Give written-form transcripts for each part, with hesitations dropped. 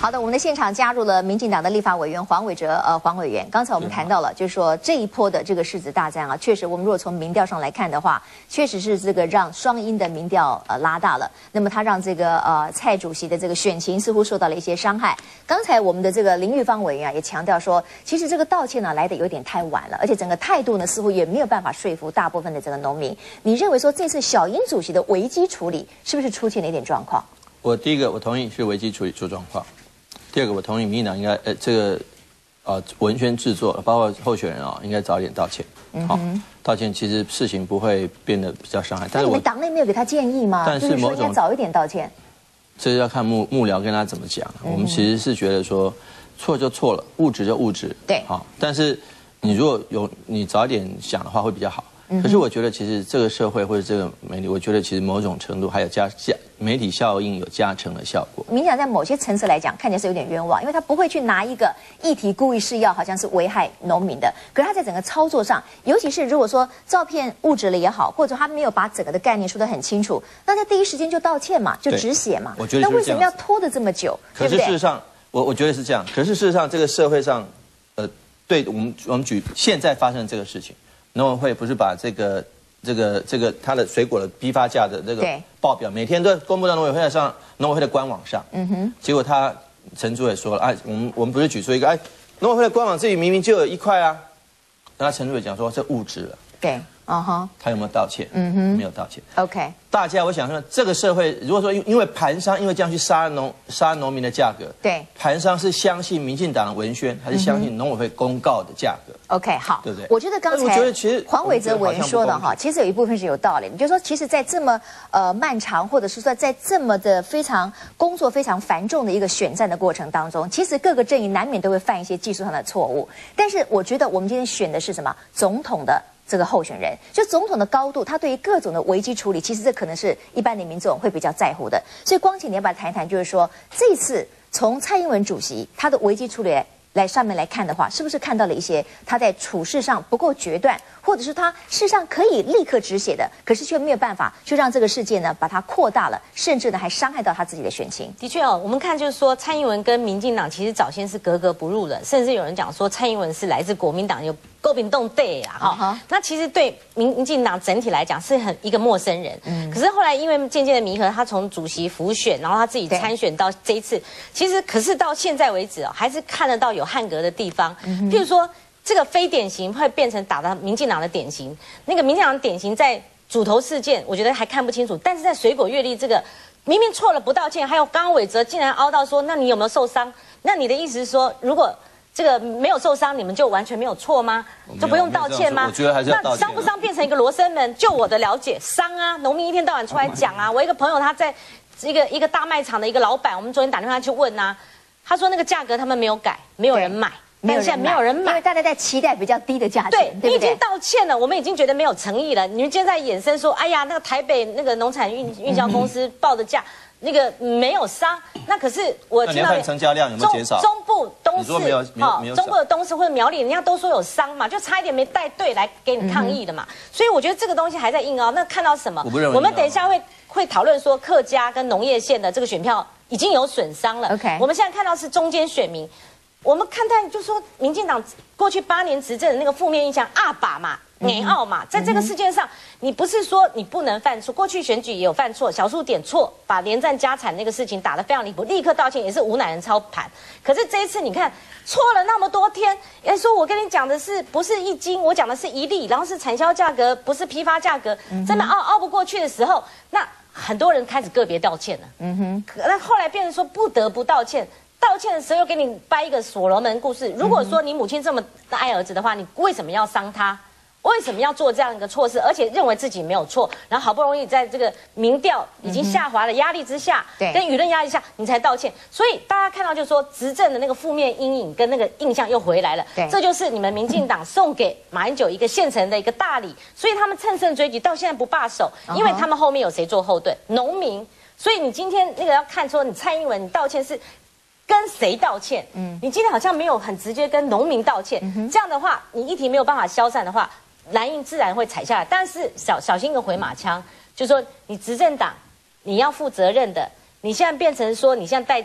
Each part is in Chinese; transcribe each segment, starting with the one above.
好的，我们的现场加入了民进党的立法委员黄伟哲，黄委员。刚才我们谈到了，就是说这一波的这个世子大战啊，确实我们如果从民调上来看的话，确实是这个让双英的民调拉大了。那么他让这个蔡主席的这个选情似乎受到了一些伤害。刚才我们的这个林玉芳委员啊也强调说，其实这个道歉呢来得有点太晚了，而且整个态度呢似乎也没有办法说服大部分的这个农民。你认为说这次小英主席的危机处理是不是出现了一点状况？ 第一个我同意是危机处理出状况。第二个，我同意民进党应该文宣制作，包括候选人应该早点道歉。好，道歉其实事情不会变得比较伤害。但是你们党内没有给他建议吗？ 但是就是说应该早一点道歉。 这要看幕僚跟他怎么讲。我们其实是觉得说，错就错了，误植就误植。 对， 好，但是你如果你早一点想的话会比较好。可是我觉得，其实这个社会或者这个媒体，我觉得其实某种程度还有媒体效应有加成的效果。 民进党在某些层次来讲，看起来是有点冤枉，因为他不会去拿一个议题故意是要好像是危害农民的，可是他在整个操作上，尤其是如果说照片误植了也好，或者他没有把整个的概念说得很清楚，那在第一时间就道歉嘛，就止血嘛。 我觉得那为什么要拖得这么久？ 可是事实上，我觉得是这样。可是事实上，这个社会上，对我们举现在发生的这个事情，农委会不是把这个它的水果的批发价的这个报表，每天都公布到农委会的官网上。结果陈主委说了，我们不是举出一个，农委会的官网这里明明就有1块啊，那陈主委讲说这误植了。 对， 他有没有道歉？没有道歉。 OK， 大家我想说，这个社会如果说因为盘商因为这样去杀农民的价格， 对， 盘商是相信民进党的文宣，还是相信农委会公告的价格 ？OK， 好， 对不对？ 我觉得刚才黄伟哲委员说的哈，其实有一部分是有道理的，就是说，其实，在这么漫长，或者是说在这么的工作非常繁重的一个选战的过程当中，其实各个阵营难免都会犯一些技术上的错误。但是我觉得我们今天选的是什么？总统的这个候选人，就总统的高度，他对于各种的危机处理，其实这可能是一般的民众会比较在乎的。所以光请你要不要谈一谈，就是说这次从蔡英文主席他的危机处理上面来看的话，是不是看到了一些他在处事上不够决断，或者是他事实上可以立刻止血的，可是却没有办法去让这个事件呢把它扩大了，甚至呢还伤害到他自己的选情。 的确我们看就是说蔡英文跟民进党其实早先是格格不入的，甚至有人讲说蔡英文是来自国民党，有国民党队啊，那其实对民进党整体来讲是一个陌生人。可是后来因为渐渐的弥合，他从主席辅选，然后他自己参选到这一次，其实可是到现在为止还是看得到有汉格的地方，譬如说这个非典型会变成打到民进党的典型，那个民进党的典型在主头事件，我觉得还看不清楚，但是在水果月历这个明明错了不道歉，还有刚刚伟哲竟然凹到说，那你有没有受伤？那你的意思是说，如果这个没有受伤，你们就完全没有错吗？就不用道歉吗？ 我觉得还是要道歉。 那伤不伤变成一个罗生门？就我的了解，伤啊！农民一天到晚出来讲啊。我一个朋友他在一个大卖场的一个老板，我们昨天打电话去问啊，他说那个价格他们没有改，没有人买。但现在没有人买， 因为大家在期待比较低的价钱。 对，你已经道歉了，我们已经觉得没有诚意了。你们今天在衍生说，哎呀，那个台北那个农产运销公司报的价，那个没有伤。那可是我听到成交量有没有减少？ 中部东市， 中部的东市或者苗栗，人家都说有伤嘛，就差一点没带队来给你抗议的嘛。所以我觉得这个东西还在硬凹。那看到什么？我们等一下会讨论说，客家跟农业县的这个选票已经有损伤了。 OK， 我们现在看到是中间选民。我们看待就是说，民进党过去8年执政的那个负面印象，阿爸嘛、年奥嘛，在这个事件上，你不是说你不能犯错，过去选举也有犯错，小数点错，把连战家产那个事情打得非常离谱，立刻道歉也是无乃人操盘。可是这一次你看错了那么多天，人说我跟你讲的是不是1斤，我讲的是1粒，然后是产销价格，不是批发价格，真的凹不过去的时候，那很多人开始个别道歉了。那后来变成说不得不道歉。道歉的时候又给你掰一个所罗门故事。如果说你母亲这么爱儿子的话，你为什么要伤他？为什么要做这样一个错事？而且认为自己没有错，然后好不容易在这个民调已经下滑的压力之下，跟舆论压力下，你才道歉。所以大家看到就是说，执政的那个负面阴影跟那个印象又回来了。这就是你们民进党送给马英九一个现成的一个大礼。所以他们乘胜追击，到现在不罢手，因为他们后面有谁做后盾？农民。所以你今天那个要看说，你蔡英文你道歉是跟谁道歉？你今天好像没有很直接跟农民道歉，这样的话，你议题没有办法消散的话，蓝营自然会踩下来。但是小心一个回马枪，就是说你执政党你要负责任的，你现在变成说你现在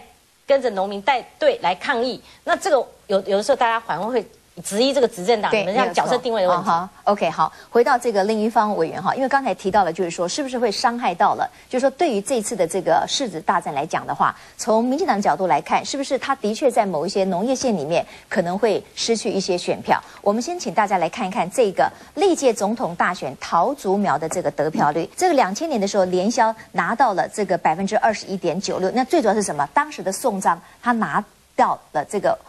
跟着农民带队来抗议。那这个有的时候大家反而会质疑这个执政党你们这样角色定位的问题。 OK， 好，回到这个另一方委员哈，因为刚才提到了，就是说是不是会伤害到了，就是说对于这次的这个柿子大战来讲的话，从民进党的角度来看，是不是他的确在某一些农业县里面可能会失去一些选票？我们先请大家来看一看这个历届总统大选桃竹苗的这个得票率。这个2000年的时候，连萧拿到了这个21.96%，那最主要是什么？当时的宋章他拿到了这个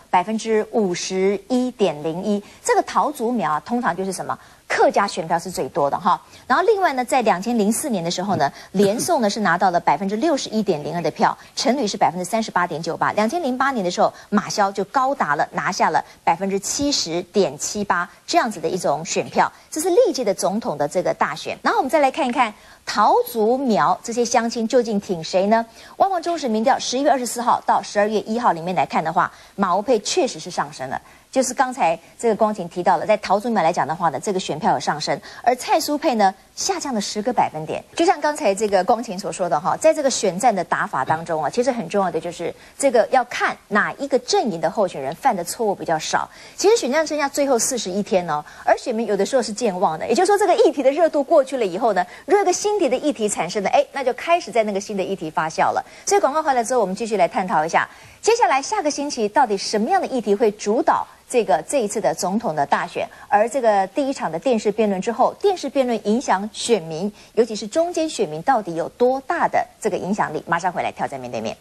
51.01%，这个桃竹苗啊，通常就是什么？客家选票是最多的哈。然后另外呢，在2004年的时候呢，连宋呢是拿到了61.02%的票，陈履是38.98%。2008年的时候，马萧就高达了拿下了70.78%这样子的一种选票。这是历届的总统的这个大选。然后我们再来看一看桃竹苗这些乡亲究竟挺谁呢？旺旺中时民调11月24号到12月1号里面来看的话，马吴配确实是上升了。就是刚才这个光晴提到了，在桃竹苗来讲的话呢，这个选票有上升，而蔡苏配呢下降了10个百分点。就像刚才这个光晴所说的哈，在这个选战的打法当中啊，其实很重要的就是这个要看哪一个阵营的候选人犯的错误比较少。其实选战剩下最后41天哦，而选民有的时候是健忘的，也就是说这个议题的热度过去了以后呢，如果有个新的议题产生了，那就开始在那个新的议题发酵了。所以广告回来之后，我们继续来探讨一下，接下来下个星期到底什么样的议题会主导这一次的总统的大选，而这个第一场的电视辩论之后，电视辩论影响选民，尤其是中间选民到底有多大的这个影响力？马上回来挑战面对面。